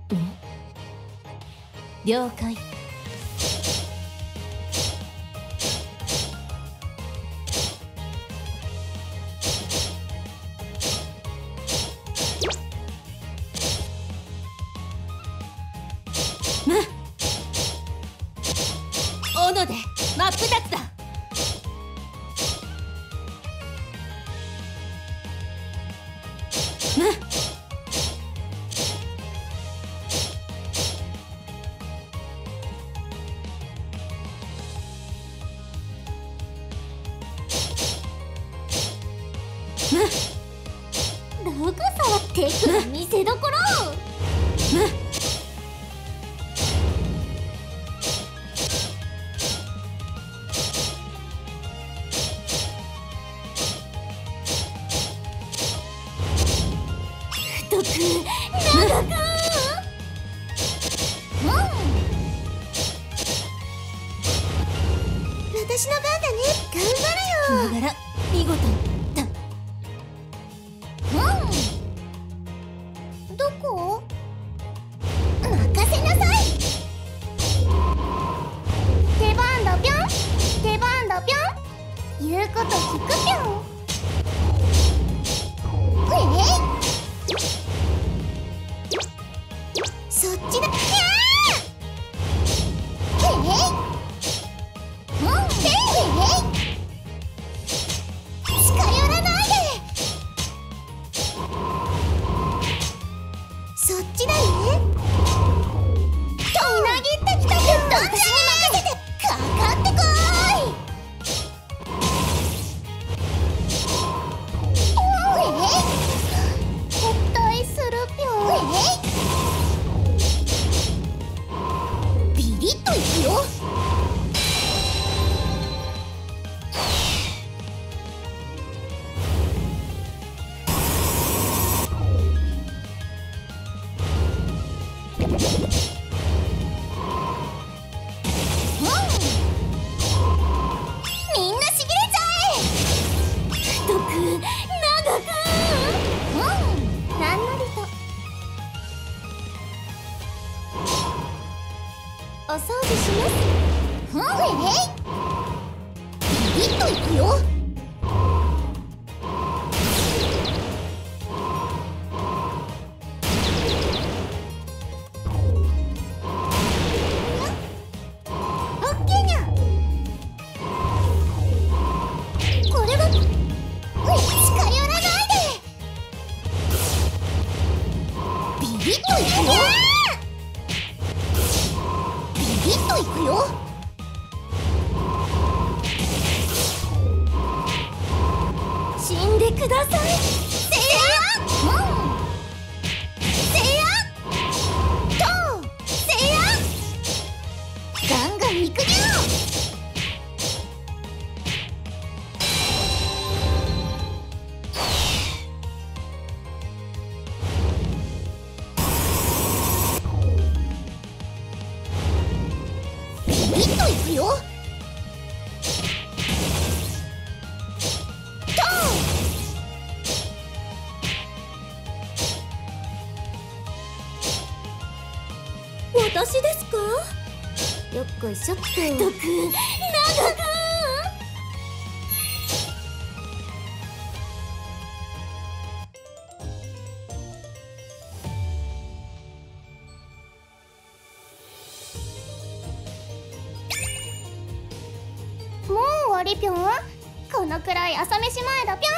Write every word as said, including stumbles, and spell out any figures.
了解。む斧で真っ二つだ。むどこ触ってくる見せどころ。 む太く長く。うん、私の番だね。頑張るよ。 ながら見事だ。 うん、どこ？任せなさい。手番だぴょん、手番だぴょん、言うこと聞くぴょん。えい、そっちだ。ひゃー、えい、うん、えい、近寄らないで。そっちだね。みなぎってきたけど、私に任せてかかってこーい。えい、撤退するぴょん。えい、ビリッといくよ。みんなしびれちゃえ。太く長く。うん、なんなりと。お掃除します。うん、えい、ビリッといくよ。オッケーにゃ。これは近寄らないで。ビリッといくよ。ビリッといくよ。死んでください。せや、うん、せやとせや、ガンガンいくにゃ。ビリッといくよ。 私ですか？ よっこいしょっと。 太く長く。 もう終わりぴょん。このくらい朝飯前だぴょん。